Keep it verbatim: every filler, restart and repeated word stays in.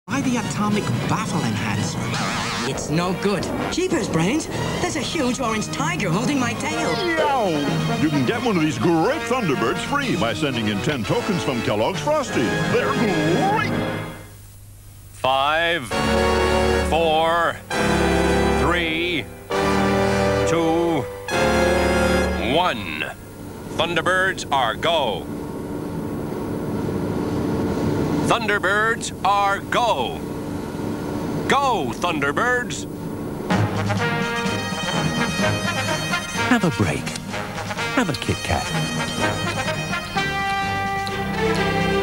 Try the atomic baffle enhancer. It's no good. Jeepers, Brains. There's a huge orange tiger holding my tail. Yow! You can get one of these great Thunderbirds free by sending in ten tokens from Kellogg's Frosty. They're great! Five, four, three, two, one. Thunderbirds are go. Thunderbirds are go. Go, Thunderbirds. Have a break. Have a KitKat.